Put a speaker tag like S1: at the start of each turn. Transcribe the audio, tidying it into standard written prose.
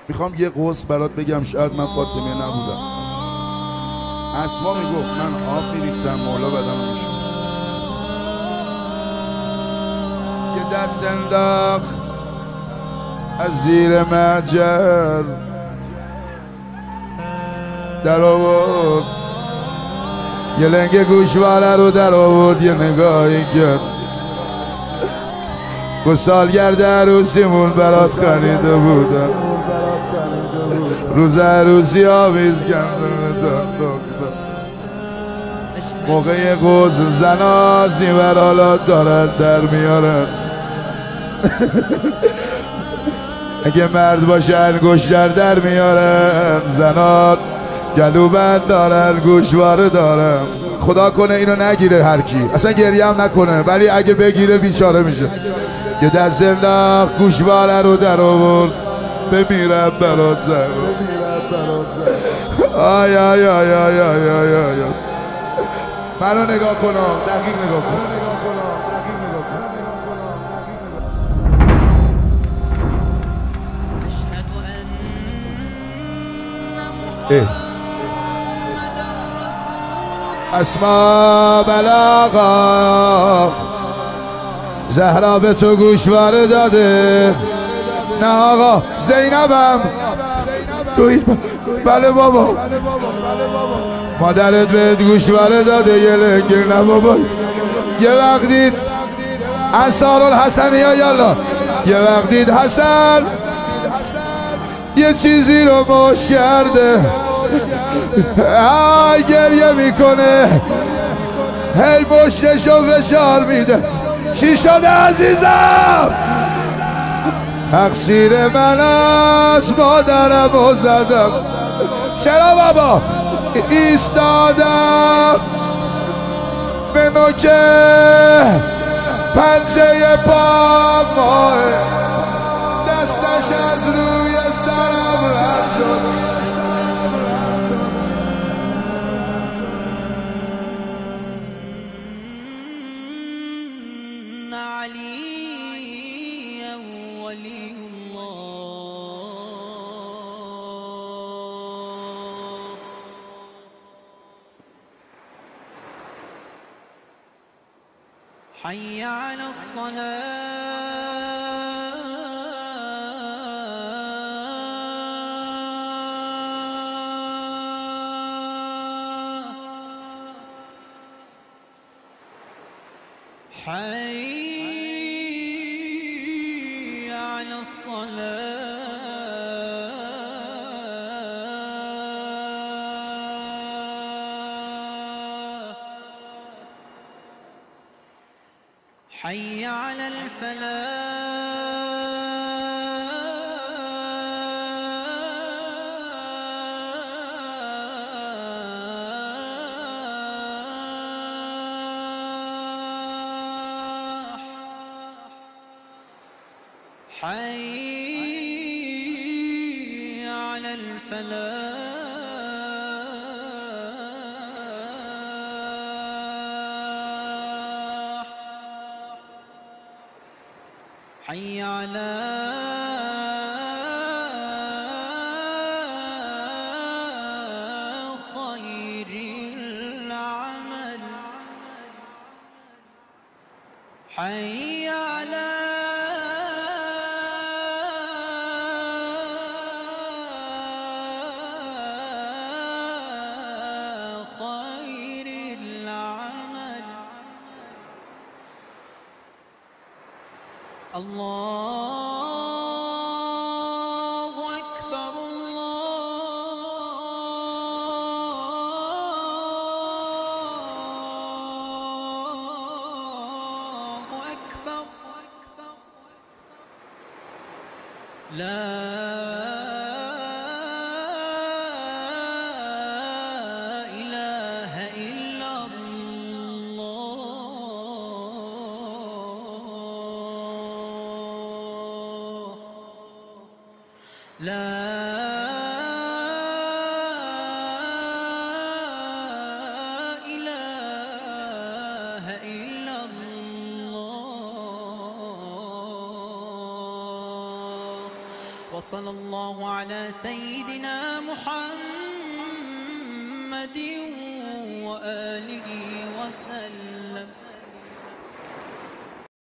S1: میخوام یه قوس برات بگم، شاید من فاطمه نبودم. اسما میگفت من آب میریختم، مولا بدنو میشوست. یه دست انداخت از زیر محجر، در آورد یه لنگ گوشواره رو در آورد، یه نگاهی کرد، گو سالگرد عروسیمون برات خریده بودم، روز عروسی آویز کردن موقع غسل زنا زیورالات دارن در میارن. اگه مرد باشه انگشتر در میارن، زنات گلوبند دارن گوشواره دارن. خدا کنه اینو نگیره هر کی، اصلا گریه هم نکنه، ولی اگه بگیره بیچاره میشه. یه دست انداخت گوشواره رو در آورد، بمیرم برات زن. آی آی آی آی آی آی آی. منو نگاه کن، دقیق نگاه کن. اسما بلاغا زهرا به تو گوشواره داده. نه آقا زینبم. بله بابا مادرت بهت گوشواره داده یه لنگه. نه بابا یه وقت دید انصار الحسن یا یالا، یه وقت دید حسن یه چیزی رو مش کرده، گریه میکنه، هی مشتشو فشار میده. چی شده عزیزم؟ تقصیر من است، مادرم رو زدم. چرا بابا؟ ایستادم به نوک پنجه پا ماه، دستش از روی سرم رد شد.
S2: حي على الصلاة، حي على الصلاة، حي على الفلاح. حي على الفلاح، حي على خير العمل، حي على خير العمل. الله أكبر، الله أكبر. لا إله إلا الله، لا إله إلا الله. وصلى الله على سيدنا محمد وآله وسلم.